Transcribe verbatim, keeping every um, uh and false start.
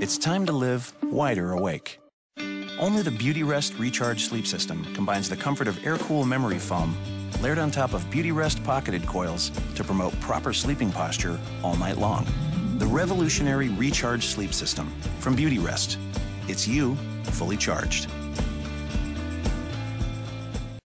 It's time to live wider awake. Only the Beauty Rest Recharge Sleep System combines the comfort of air-cool memory foam layered on top of Beauty Rest pocketed coils to promote proper sleeping posture all night long. The revolutionary Recharge Sleep System from Beauty Rest. It's you fully charged.